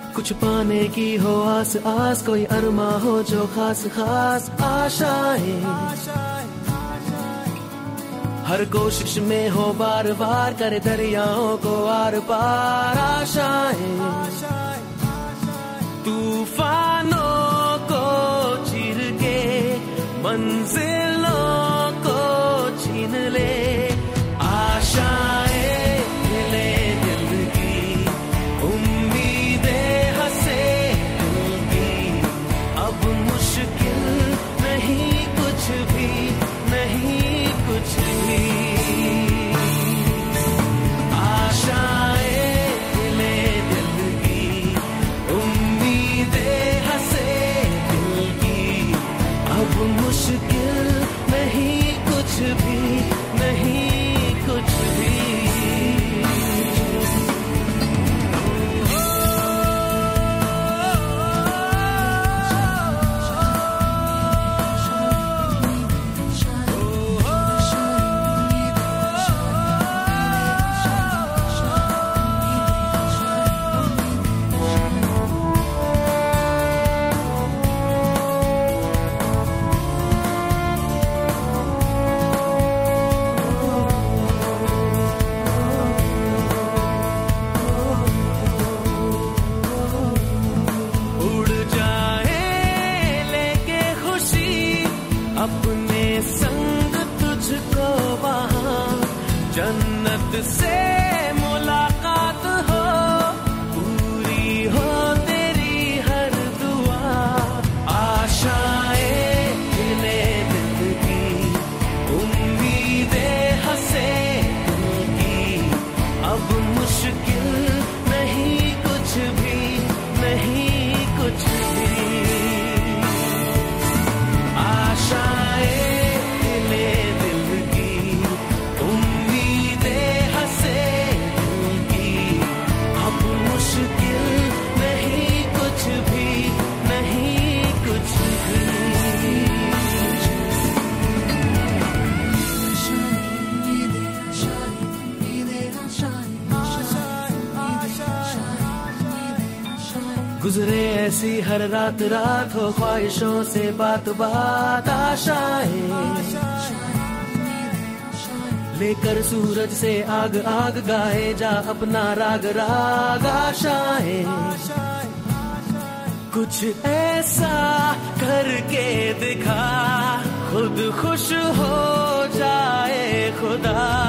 कुछ पाने की हो आस आस, कोई अरमा हो जो खास खास आशाएं, हर कोशिश में हो बार बार करे दरियाओं को आर पार आशाएं, तूफानों को चीर के मंजिलों को छीन ले आशाएं, ले दिल की उम्मीदें हंसे दिल की, अब मुश्किल नहीं कुछ भी, नहीं कुछ भी, आशाएं ले दिल की उम्मीदें हंसे दिल की, अब मुश्किल नहीं कुछ भी, नहीं कुछ भी। अपने संग तुझको वहाँ जन्नत से मुलाकात हो, पूरी हो तेरी हर दुआ, आशाएं ले दिल की उम्मीदें हंसे दिल की, अब मुश्किल नहीं कुछ भी, नहीं कुछ भी, गुजरे ऐसी हर रात रात हो ख्वाहिशों से बात बात आशाएं, लेकर सूरज से आग आग गाए जा अपना राग राग आशाएं, कुछ ऐसा करके दिखा खुद खुश हो जाए खुदा।